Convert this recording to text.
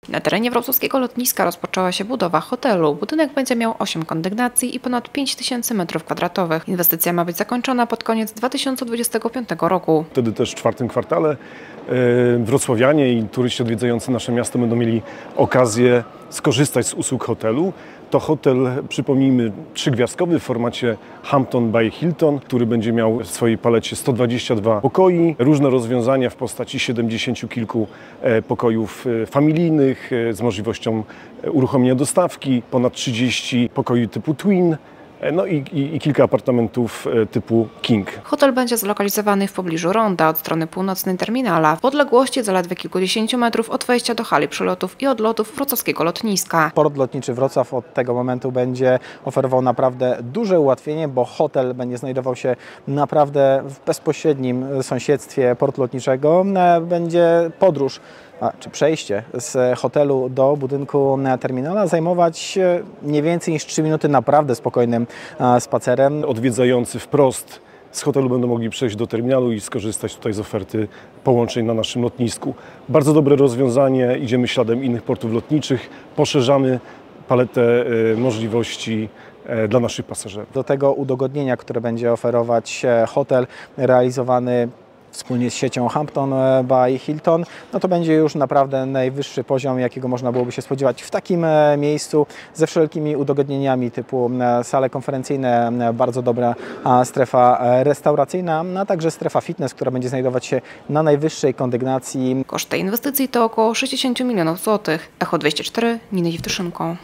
Na terenie wrocławskiego lotniska rozpoczęła się budowa hotelu. Budynek będzie miał 8 kondygnacji i ponad 5000 m2. Inwestycja ma być zakończona pod koniec 2025 roku. Wtedy też w czwartym kwartale wrocławianie i turyści odwiedzający nasze miasto będą mieli okazję skorzystać z usług hotelu. To hotel, przypomnijmy, 3-gwiazdkowy w formacie Hampton by Hilton, który będzie miał w swojej palecie 122 pokoi, różne rozwiązania w postaci 70 kilku pokojów familijnych z możliwością uruchomienia dostawki, ponad 30 pokoi typu twin, no i kilka apartamentów typu king. Hotel będzie zlokalizowany w pobliżu ronda od strony północnej terminala, w odległości zaledwie kilkudziesięciu metrów od wejścia do hali przylotów i odlotów wrocławskiego lotniska. Port lotniczy Wrocław od tego momentu będzie oferował naprawdę duże ułatwienie, bo hotel będzie znajdował się naprawdę w bezpośrednim sąsiedztwie portu lotniczego. Będzie podróż czy przejście z hotelu do budynku terminala zajmować nie więcej niż 3 minuty naprawdę spokojnym spacerem. Odwiedzający wprost z hotelu będą mogli przejść do terminalu i skorzystać tutaj z oferty połączeń na naszym lotnisku. Bardzo dobre rozwiązanie, idziemy śladem innych portów lotniczych, poszerzamy paletę możliwości dla naszych pasażerów. Do tego udogodnienia, które będzie oferować hotel realizowany wspólnie z siecią Hampton by Hilton, no to będzie już naprawdę najwyższy poziom, jakiego można byłoby się spodziewać w takim miejscu, ze wszelkimi udogodnieniami typu sale konferencyjne, bardzo dobra strefa restauracyjna, a także strefa fitness, która będzie znajdować się na najwyższej kondygnacji. Koszt tej inwestycji to około 60 milionów złotych. Echo 24, Nina Jewtuszynko.